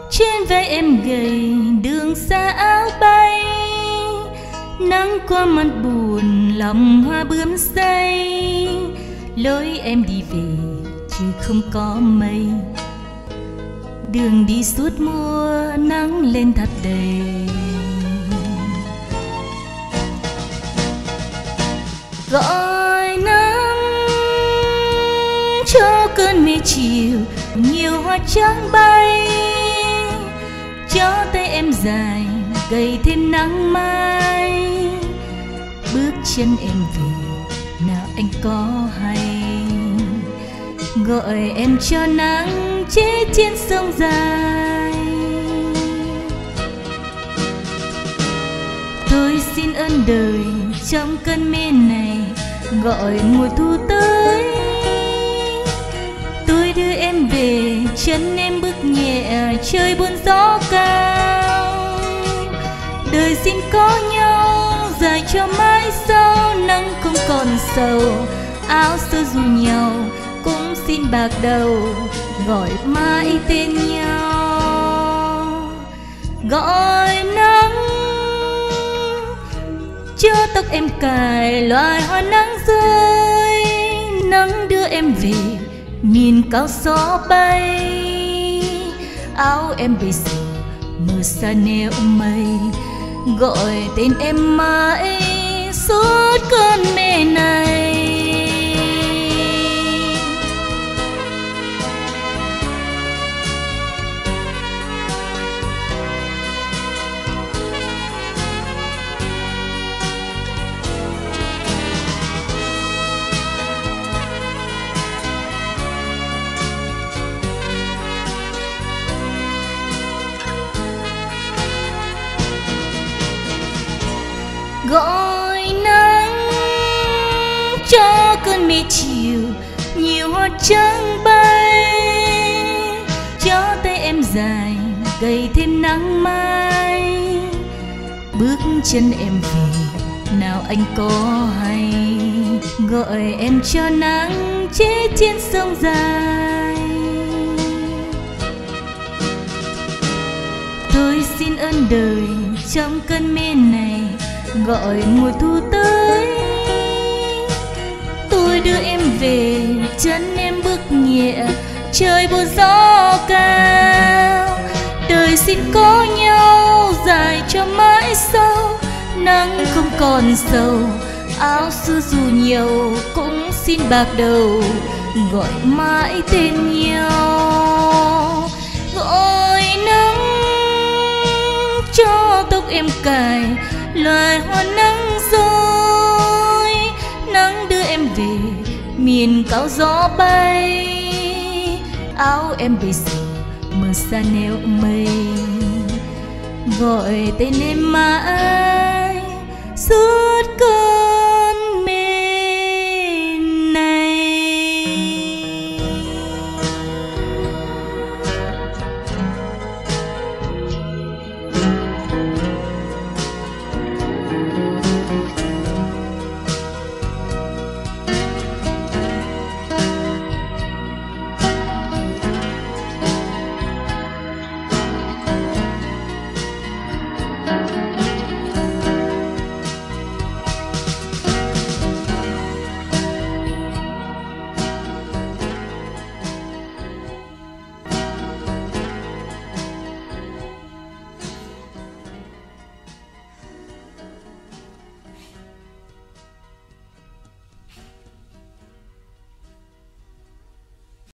Trên vai em gầy đường xa áo bay, nắng qua mặt buồn lòng hoa bướm say. Lối em đi về chứ không có mây, đường đi suốt mùa nắng lên thắp đầy. Gọi nắng cho cơn mê chiều, nhiều hoa trắng bay. Cho tay em dài gầy thêm nắng mai, bước chân em về nào anh có hay. Gọi em cho nắng chết trên sông dài. Tôi xin ơn đời trong cơn mê này, gọi mùa thu tới. Tôi đưa em về, chân em bước nhẹ trời buồn gió cao. Đời xin có nhau dài cho mãi sau, nắng không còn sầu. Áo sơ dù nhau cũng xin bạc đầu, gọi mãi tên nhau. Gọi nắng cho tóc em cài loài hoa nắng rơi. Nắng đưa em về miền cao gió bay. Áo em bây giờ mưa xa neo mây, gọi tên em mãi suốt cơn mê này. Gọi nắng cho cơn mê chiều, nhiều hoa trắng bay. Cho tay em dài gầy thêm nắng mai, bước chân em về nào anh có hay. Gọi em cho nắng chết trên sông dài. Tôi xin ơn đời trong cơn mê này, gọi mùa thu tới. Tôi đưa em về, chân em bước nhẹ trời buồn gió cao. Đời xin có nhau dài cho mãi sau, nắng không còn sầu. Áo xưa dù nhiều cũng xin bạc đầu, gọi mãi tên nhau. Gọi nắng cho tóc em cài loài hoa nắng rơi. Nắng đưa em về miền cao gió bay. Áo em bây giờ mưa xa neo mây, gọi tên em mãi suốt cơn